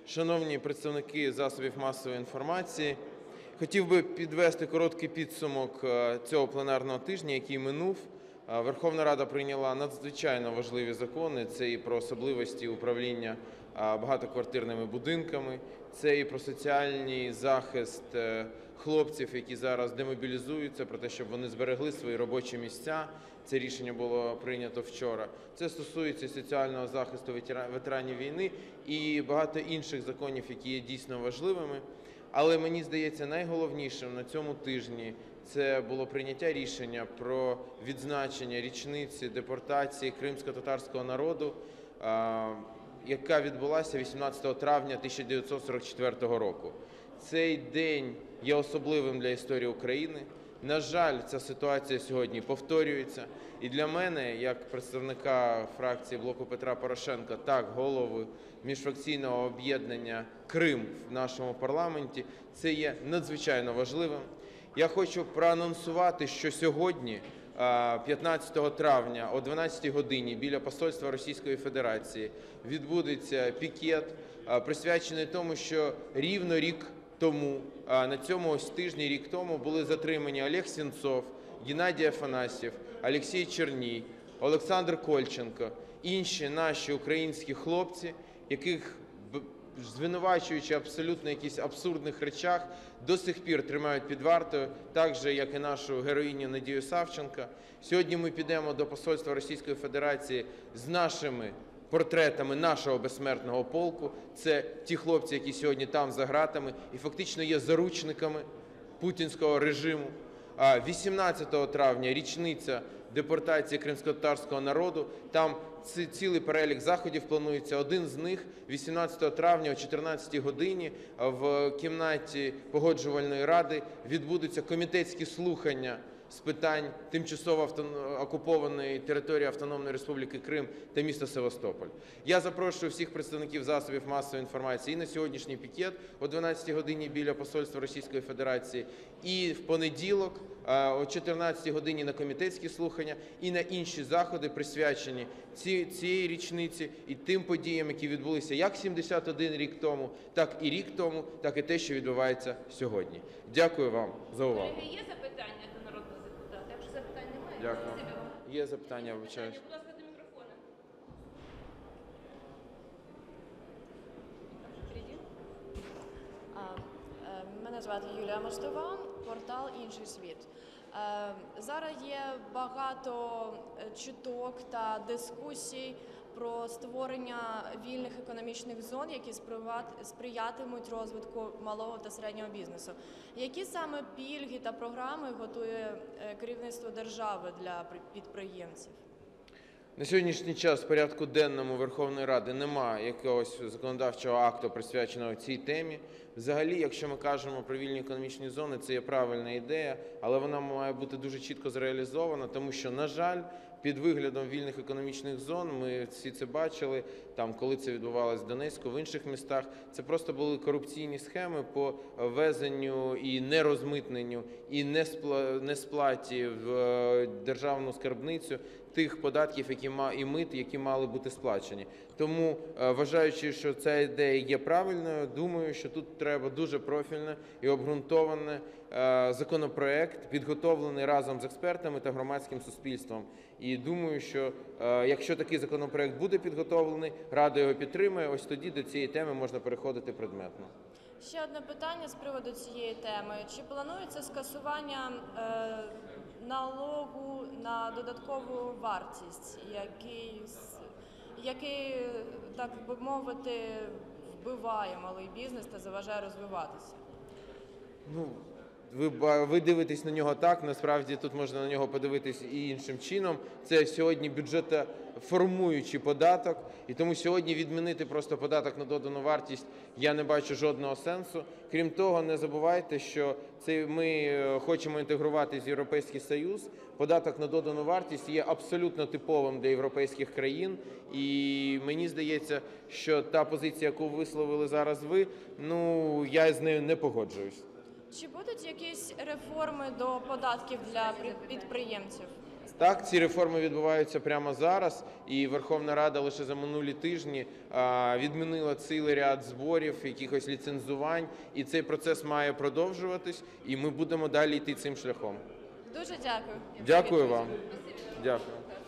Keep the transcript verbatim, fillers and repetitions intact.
Шановні представники засобів масової інформації, хотів би підвести короткий підсумок цього пленарного тижня, який минув. Верховна Рада прийняла надзвичайно важливі закони. Це і про особливості управління багатоквартирними будинками, це і про соціальний захист хлопців, які зараз демобілізуються, про те, щоб вони зберегли свої робочі місця. Це рішення було прийнято вчора. Це стосується соціального захисту ветеранів війни і багато інших законів, які є дійсно важливими. Але мені здається, найголовнішим на цьому тижні це було прийняття рішення про відзначення річниці депортації кримськотатарського народу, яка відбулася вісімнадцятого травня тисяча дев'ятсот сорок четвертого року. Цей день є особливим для історії України. На жаль, ця ситуація сьогодні повторюється. І для мене, як представника фракції блоку Петра Порошенка, так голови міжфракційного об'єднання «Крим» в нашому парламенті, це є надзвичайно важливим. Я хочу проанонсувати, що сьогодні, п'ятнадцятого травня о дванадцятій годині біля посольства Російської Федерації відбудеться пікет, присвячений тому, що рівно рік тому, на цьому ось тижні, рік тому, були затримані Олег Сенцов, Геннадій Афанасьєв, Олексій Черній, Олександр Кольченко, інші наші українські хлопці, яких, звинувачуючи абсолютно якісь абсурдних речах, до сих пір тримають під вартою, так же, як і нашу героїню Надію Савченко. Сьогодні ми підемо до посольства Російської Федерації з нашими портретами нашого безсмертного полку. Це ті хлопці, які сьогодні там за ґратами і фактично є заручниками путінського режиму. вісімнадцятого травня річниця депортації кримськотатарського народу. Там цілий перелік заходів планується. Один з них вісімнадцятого травня о чотирнадцятій годині в кімнаті Погоджувальної ради відбудуться комітетські слухання з питань тимчасово окупованої території Автономної Республіки Крим та міста Севастополь. Я запрошую всіх представників засобів масової інформації і на сьогоднішній пікет о дванадцятій годині біля посольства Російської Федерації, і в понеділок о чотирнадцятій годині на комітетські слухання, і на інші заходи, присвячені цієї річниці і тим подіям, які відбулися як сімдесят один рік тому, так і рік тому, так і те, що відбувається сьогодні. Дякую вам за увагу. Є запитання до народного депутата? Якщо запитань немає, дякую. Є запитання, вибачаюсь. Будь ласка, до мікрофона. Мене звати Юлія Мостова, портал «Інший світ». Зараз є багато чуток та дискусій про створення вільних економічних зон, які сприятимуть розвитку малого та середнього бізнесу. Які саме пільги та програми готує керівництво держави для підприємців? На сьогоднішній час в порядку денному Верховної Ради немає якогось законодавчого акту, присвяченого цій темі. Взагалі, якщо ми кажемо про вільні економічні зони, це є правильна ідея, але вона має бути дуже чітко зреалізована, тому що, на жаль, під виглядом вільних економічних зон, ми всі це бачили, там, коли це відбувалося в Донецьку, в інших містах, це просто були корупційні схеми по ввезенню і нерозмитненню, і несплаті в державну скарбницю тих податків, які і мит, які мали бути сплачені. Тому, вважаючи, що ця ідея є правильною, думаю, що тут треба дуже профільне і обґрунтований законопроект, підготовлений разом з експертами та громадським суспільством. І думаю, що якщо такий законопроект буде підготовлений, Рада його підтримує, ось тоді до цієї теми можна переходити предметно. Ще одне питання з приводу цієї теми. Чи планується скасування е, налогу на додаткову вартість, який, який, так би мовити, вбиває малий бізнес та заважає розвиватися? Ну, ви, ви дивитесь на нього так, насправді тут можна на нього подивитись і іншим чином. Це сьогодні бюджетоформуючий податок, і тому сьогодні відмінити просто податок на додану вартість я не бачу жодного сенсу. Крім того, не забувайте, що це ми хочемо інтегруватися в Європейський Союз. Податок на додану вартість є абсолютно типовим для європейських країн, і мені здається, що та позиція, яку висловили зараз ви, ну, я з нею не погоджуюсь. Чи будуть якісь реформи до податків для підприємців? Так, ці реформи відбуваються прямо зараз, і Верховна Рада лише за минулі тижні а, відмінила цілий ряд зборів, якихось ліцензувань, і цей процес має продовжуватись, і ми будемо далі йти цим шляхом. Дуже дякую. Дякую вам. Дякую.